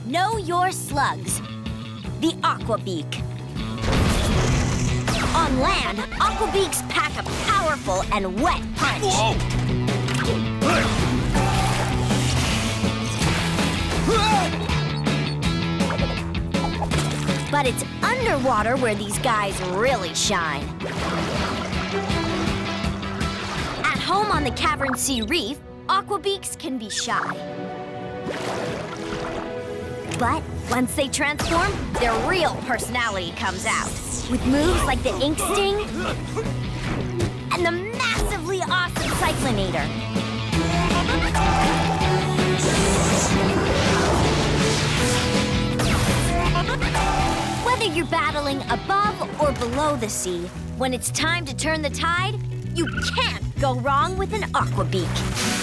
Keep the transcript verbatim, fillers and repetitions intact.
Know your slugs. The Aquabeek. On land, Aquabeeks pack a powerful and wet punch. Whoa! But it's underwater where these guys really shine. At home on the Cavern Sea Reef, Aquabeeks can be shy. But once they transform, their real personality comes out. With moves like the ink sting and the massively awesome cyclonator. Whether you're battling above or below the sea, when it's time to turn the tide, you can't go wrong with an Aquabeek.